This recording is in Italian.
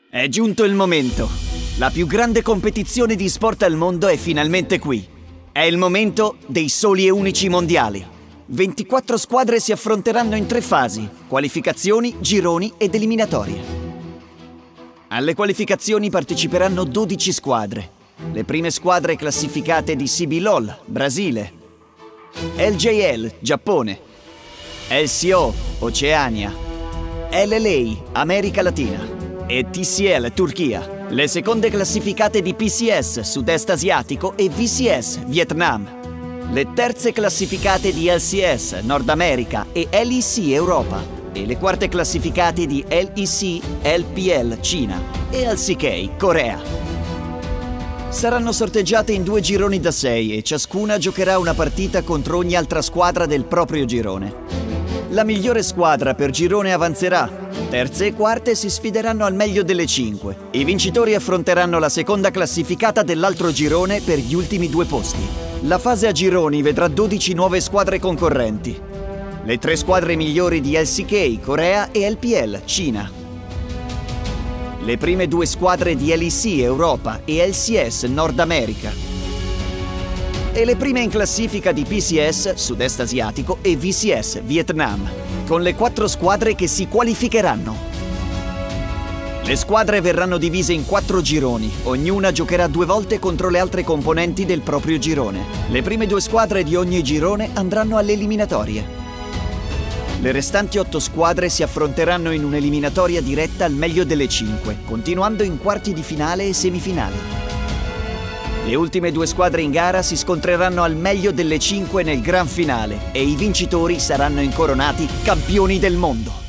È giunto il momento. La più grande competizione di sport al mondo è finalmente qui. È il momento dei soli e unici mondiali. 24 squadre si affronteranno in 3 fasi: qualificazioni, gironi ed eliminatorie. Alle qualificazioni parteciperanno 12 squadre. Le prime squadre classificate di CBLOL, Brasile, LJL, Giappone, LCO, Oceania, LLA, America Latina e TCL, Turchia. Le seconde classificate di PCS, Sud-Est Asiatico e VCS, Vietnam. Le terze classificate di LCS, Nord America e LEC, Europa. E le quarte classificate di LEC, LPL, Cina e LCK, Corea. Saranno sorteggiate in 2 gironi da 6 e ciascuna giocherà una partita contro ogni altra squadra del proprio girone. La migliore squadra per girone avanzerà. Terze e quarte si sfideranno al meglio delle 5. I vincitori affronteranno la seconda classificata dell'altro girone per gli ultimi 2 posti. La fase a gironi vedrà 12 nuove squadre concorrenti. Le 3 squadre migliori di LCK, Corea e LPL, Cina. Le prime 2 squadre di LEC, Europa e LCS, Nord America. E le prime in classifica di PCS, Sud-Est Asiatico e VCS, Vietnam, con le 4 squadre che si qualificheranno. Le squadre verranno divise in 4 gironi, ognuna giocherà 2 volte contro le altre componenti del proprio girone. Le prime 2 squadre di ogni girone andranno alle eliminatorie. Le restanti 8 squadre si affronteranno in un'eliminatoria diretta al meglio delle 5, continuando in quarti di finale e semifinali. Le ultime 2 squadre in gara si scontreranno al meglio delle 5 nel gran finale e i vincitori saranno incoronati campioni del mondo.